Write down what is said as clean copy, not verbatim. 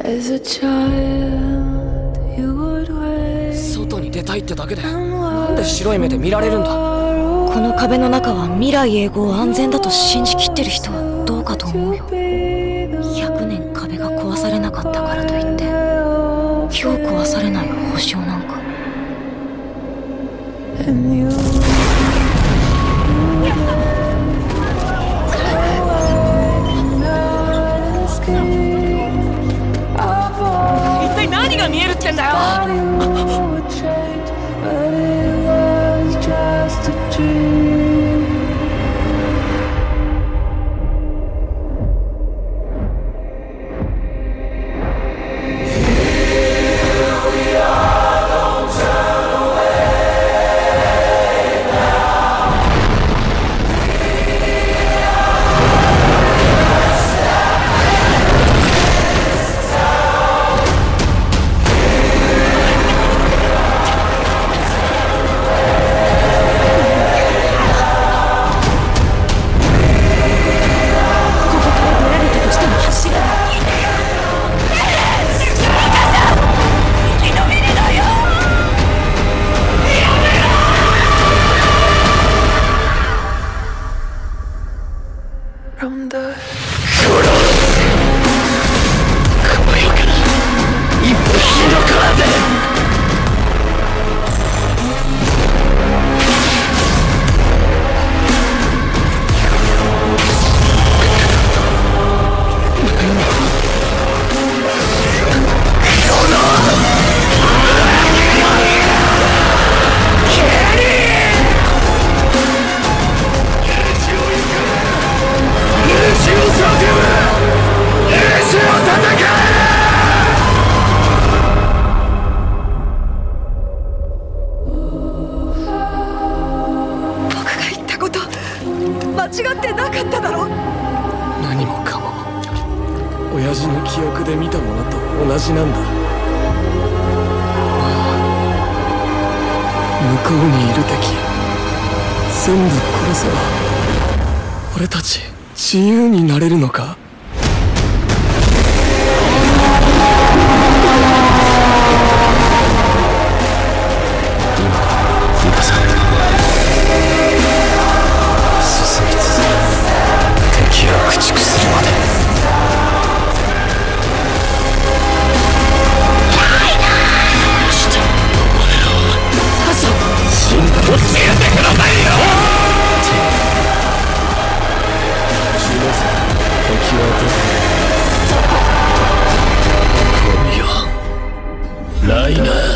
外に出たいってだけでなんで白い目で見られるんだ。 この壁の中は未来永劫安全だと信じきってる人はどうかと思うよ。100年壁が壊されなかったからといって今日壊されない保証なんか。 一体何が見えるってんだよ。 間違ってなかっただろ。 何もかも親父の記憶で見たものと同じなんだ。向こうにいる敵全部殺せば俺たち自由になれるのか。今さ進み続け敵を駆逐するまで。教えてくださいよ。敵はどこ。今夜ライナー